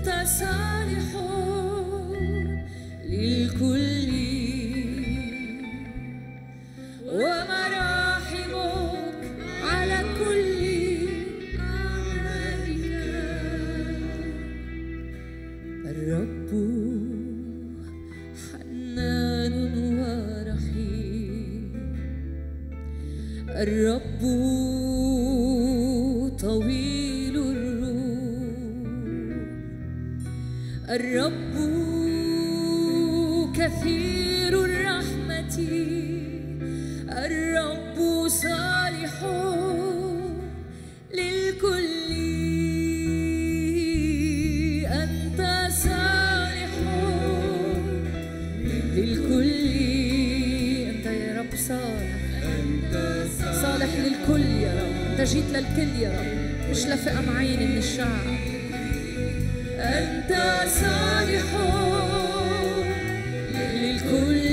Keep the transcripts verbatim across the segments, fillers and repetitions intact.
أنت صالح للكل ومراحمك على كل أعمالك. الرب حنان ورحيم، الرب طويل الروح، الرب كثير الرحمة، الرب صالح للكل. أنت صالح للكل، أنت يا رب صالح، صالح للكل يا رب. أنت جيت للكل يا رب، مش لفئة معينة من الشعب. أنت صالح للكل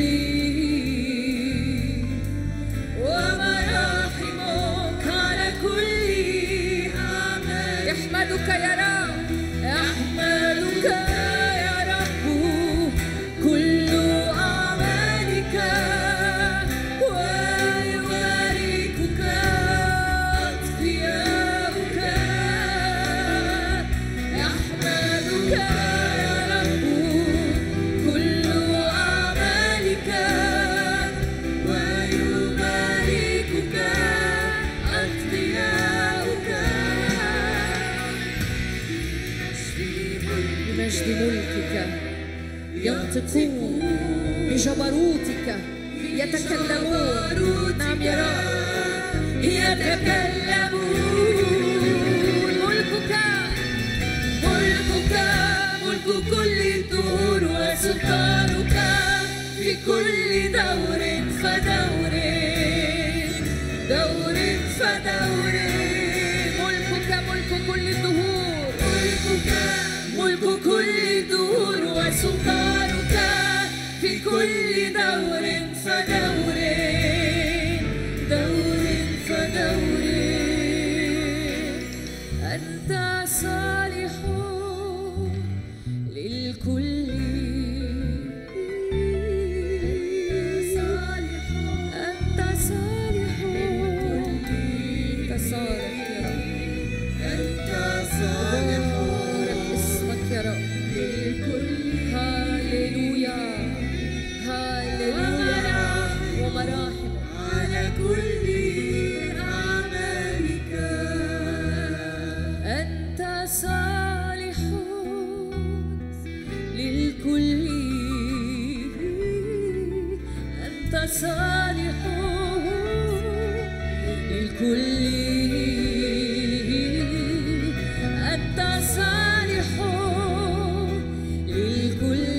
ومراحمك على كل أعمال. يحمدك يا رب، يحمدك يا رب كل أعمالك، ويباركك أتقياؤك. يحمدك يا رب كل أعمالك، ويباركك أتقياؤك. بمجد ملكك ينطقون، بجبروتك يتكلمون. نعم يا رب يتكلمون. ملكك ملكك ملك كل الدور، وسلطانك في كل دور فدور، دور فدور. ملكك ملك كل الدهور، ملكك ملك كل الدهور، وسلطانك في كل دور فدور، دور فدور. أنت صالح للكل، صالح، أنت صالح للكل. أنت صالح يا رب، أنت صالح. بارك اسمك يا رب للكل. هاليلويا هاليلويا. ومراحم على كل أعمالك. أنت صالح للكل، أنت صالح للكل، أنت صالح للكل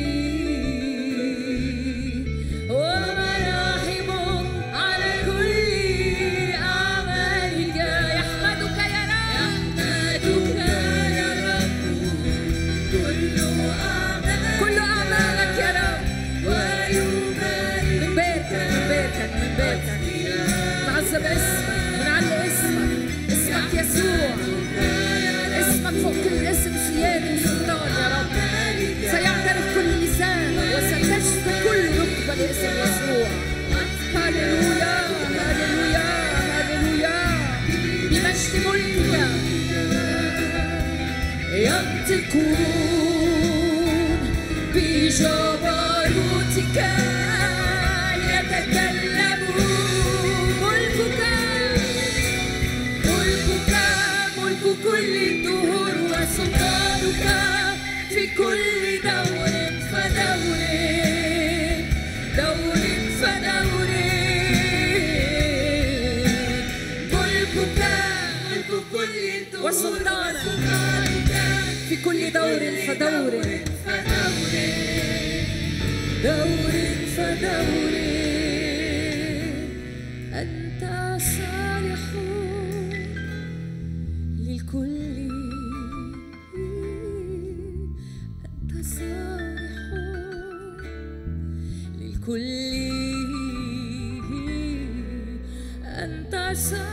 ومراحمك على كل أعمالك. يحمدك يا رب، يحمدك يا رب كل أعمالك، كل أعمالك يا رب. ويبارك من بيتك، من بيتك، من بيتك. نعظم اسمك ونعلي اسمك، اسمك يسوع، اسمك فوق كل اسم سيادة وسلطان يا رب. سيعترف كل لسان وستشفى كل ركبة لاسم يسوع. هاليلويا هاليلويا هاليلويا. بمجد ملكك ينطقون، بجبروتك يتكلمون. ملكك ملكك ملك كل الدهور، وسلطانك في كل دور فدور، دور فدور. ملكك ملك كل الدهور، وسلطانك في كل دور فدور، دور فدور. أنت صالح للكل، أنت صالح للكل، أنت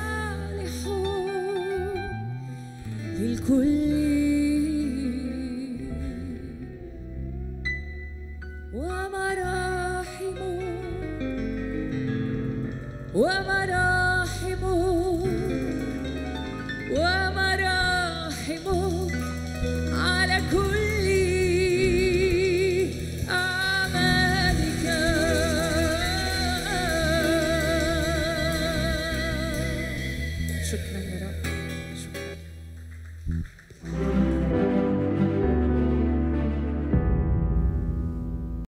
صالح للكل ومراحمك